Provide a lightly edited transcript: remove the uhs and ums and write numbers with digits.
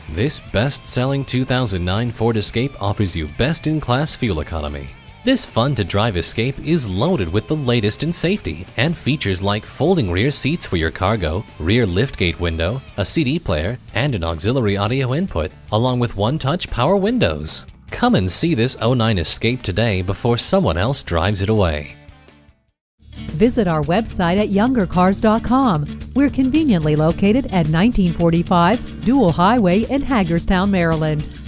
This best-selling 2009 Ford Escape offers you best-in-class fuel economy. This fun-to-drive Escape is loaded with the latest in safety and features like folding rear seats for your cargo, rear liftgate window, a CD player, and an auxiliary audio input, along with one-touch power windows. Come and see this '09 Escape today before someone else drives it away. Visit our website at youngercars.com. We're conveniently located at 1945 Dual Highway in Hagerstown, Maryland.